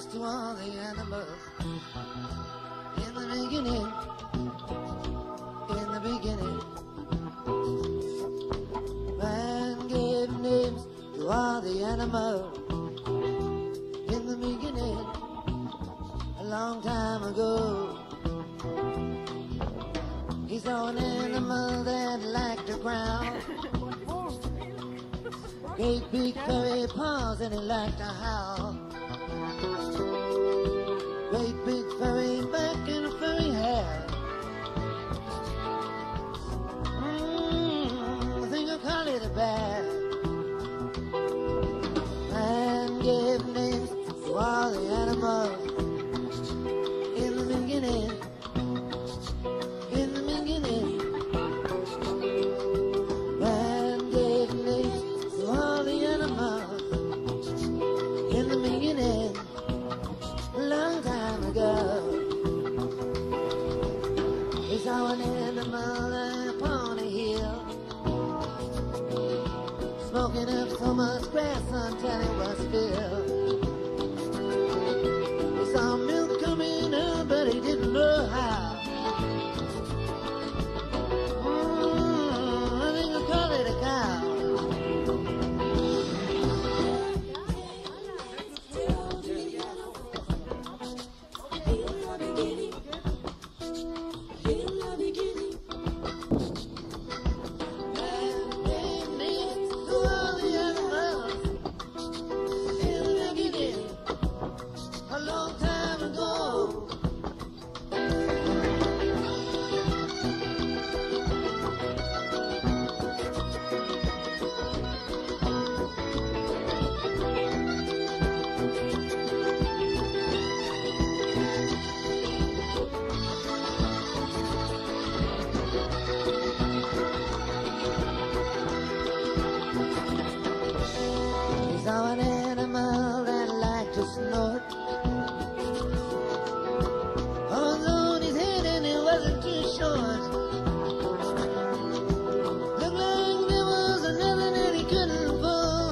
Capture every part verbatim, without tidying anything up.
to all the animals. In the beginning, in the beginning, man gave names to all the animals. In the beginning, a long time ago, he saw an animal that liked to growl. Great big furry paws and he liked to howl. Great big furry back and a furry hair. Mmm, I think I'll call it a bear. Man gave names to all the animals. In the beginning, in the beginning, man gave names to all the animals. In the beginning, a long time ago, we saw an animal upon a hill, smoking up so much grass until it was filled. We saw milk coming out, but he didn't know how. Mm, I think I'll call it a cow. Saw an animal that liked to snort. Although on his head and it wasn't too short. Looked like there was another that he couldn't pull.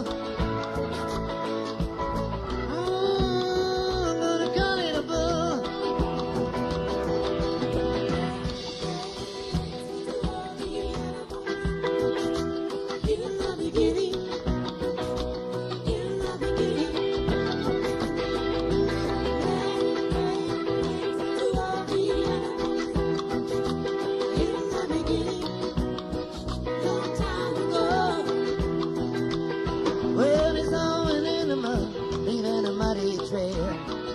Mm, I'm gonna call it a bull. In the beginning, well, it's all an animal, leaving a muddy trail.